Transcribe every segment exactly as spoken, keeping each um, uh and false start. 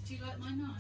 Do you like my knife?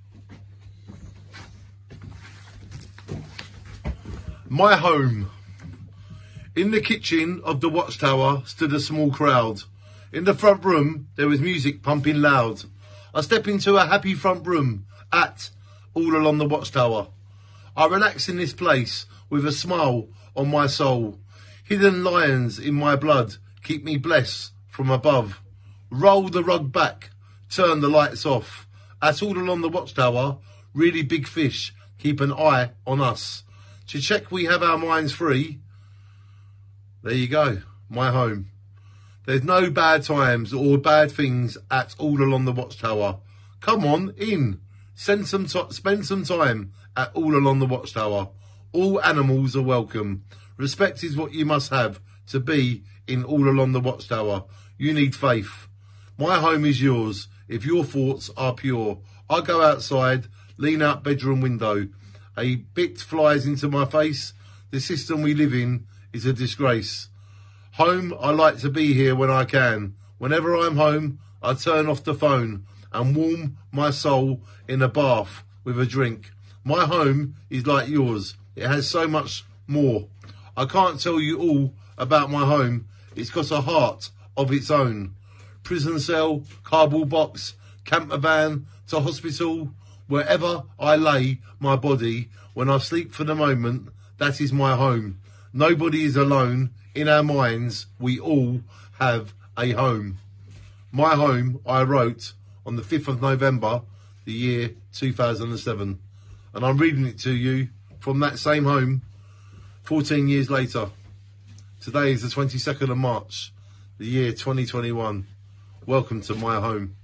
My home. In the kitchen of the watchtower stood a small crowd. In the front room there was music pumping loud. I step into a happy front room at all along the watchtower. I relax in this place with a smile on my soul. Hidden lions in my blood keep me blessed from above. Roll the rug back, turn the lights off. At all along the watchtower, really big fish keep an eye on us. To check we have our minds free. There you go, my home. There's no bad times or bad things at all along the watchtower. Come on in. Send some t- spend some time at all along the watchtower. All animals are welcome. Respect is what you must have to be in all along the watchtower. You need faith. My home is yours if your thoughts are pure. I go outside, lean out bedroom window. A bit flies into my face. The system we live in is a disgrace. Home, I like to be here when I can. Whenever I'm home, I turn off the phone and warm my soul in a bath with a drink. My home is like yours. It has so much more. I can't tell you all about my home. It's got a heart of its own. Prison cell, cardboard box, camper van to hospital. Wherever I lay my body, when I sleep for the moment, that is my home. Nobody is alone. In our minds, we all have a home. My home, I wrote on the fifth of November, the year two thousand seven. And I'm reading it to you from that same home fourteen years later. Today is the twenty-second of March, the year twenty twenty-one. Welcome to my home.